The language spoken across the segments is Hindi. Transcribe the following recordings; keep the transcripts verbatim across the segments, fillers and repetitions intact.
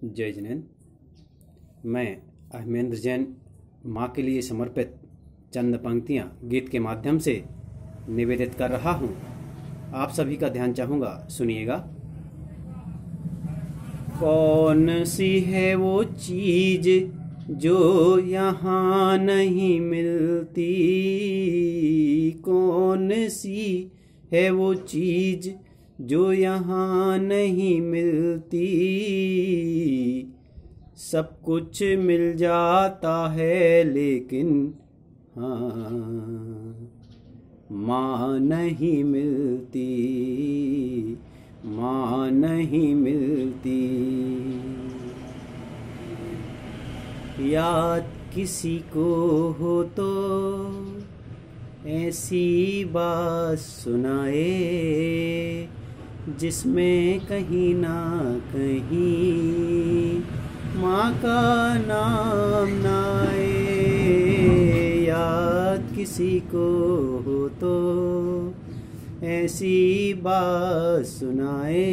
जय जिनेंद्र। मैं अहमेंद्र जैन माँ के लिए समर्पित चंद पंक्तियाँ गीत के माध्यम से निवेदित कर रहा हूँ। आप सभी का ध्यान चाहूँगा, सुनिएगा। कौन सी है वो चीज़ जो यहाँ नहीं मिलती, कौन सी है वो चीज़ जो यहाँ नहीं मिलती। सब कुछ मिल जाता है लेकिन हाँ माँ नहीं मिलती, माँ नहीं मिलती। याद किसी को हो तो ऐसी बात सुनाए जिसमें कहीं ना कहीं माँ का नाम ना आए। याद किसी को हो तो ऐसी बात सुनाए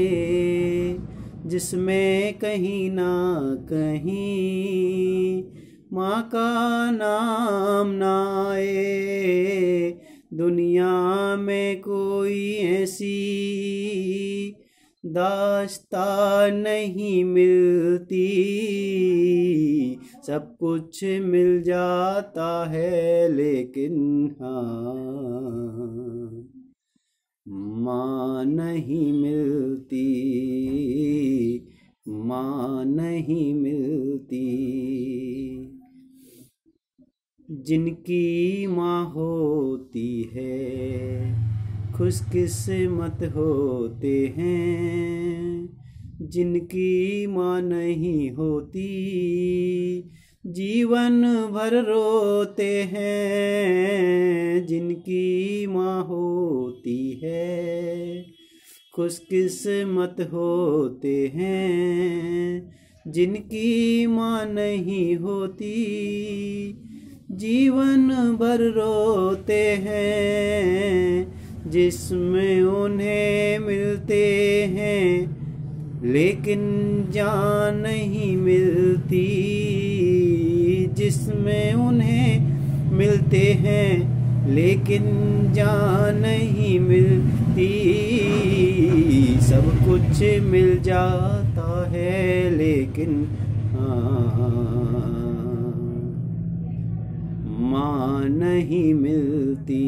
जिसमें कहीं ना कहीं माँ का नाम ना आए। दुनिया में कोई ऐसी दास्तां नहीं मिलती, सब कुछ मिल जाता है लेकिन हाँ माँ नहीं मिलती, माँ नहीं मिलती। जिनकी माँ होती है खुशकिस्मत होते हैं, जिनकी माँ नहीं होती जीवन भर रोते हैं। जिनकी माँ होती है खुशकिस्मत होते हैं, जिनकी माँ नहीं होती जीवन भर रोते हैं। जिसमें उन्हें मिलते हैं लेकिन जान नहीं मिलती, जिसमें उन्हें मिलते हैं लेकिन जान नहीं मिलती। सब कुछ मिल जाता है लेकिन हाँ माँ नहीं मिलती,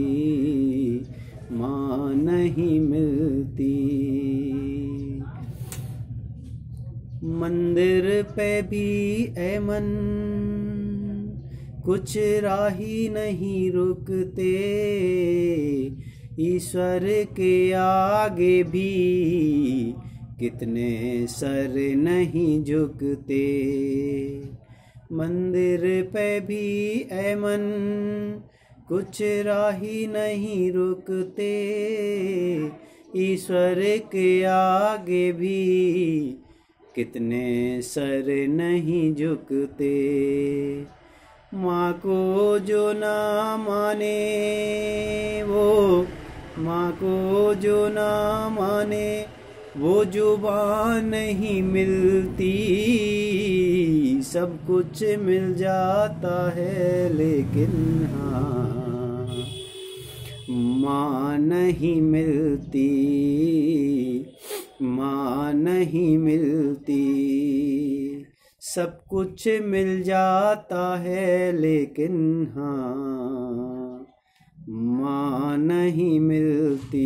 माँ नहीं मिलती। मंदिर पे भी ऐ मन कुछ राही नहीं रुकते, ईश्वर के आगे भी कितने सर नहीं झुकते। मंदिर पे भी ऐ मन कुछ राही नहीं रुकते, ईश्वर के आगे भी कितने सर नहीं झुकते। माँ को जो ना माने वो, माँ को जो ना माने वो जुबान नहीं मिलती। सब कुछ मिल जाता है लेकिन हाँ माँ नहीं मिलती, माँ नहीं मिलती। सब कुछ मिल जाता है लेकिन हाँ माँ नहीं मिलती,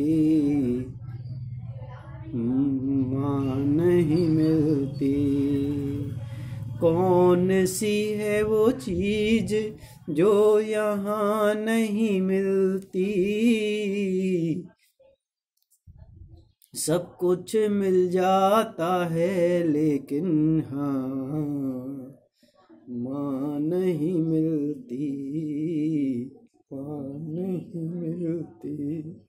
माँ नहीं मिलती। कौन सी है वो चीज़ जो यहाँ नहीं मिलती। सब कुछ मिल जाता है लेकिन हाँ माँ नहीं मिलती, माँ नहीं मिलती।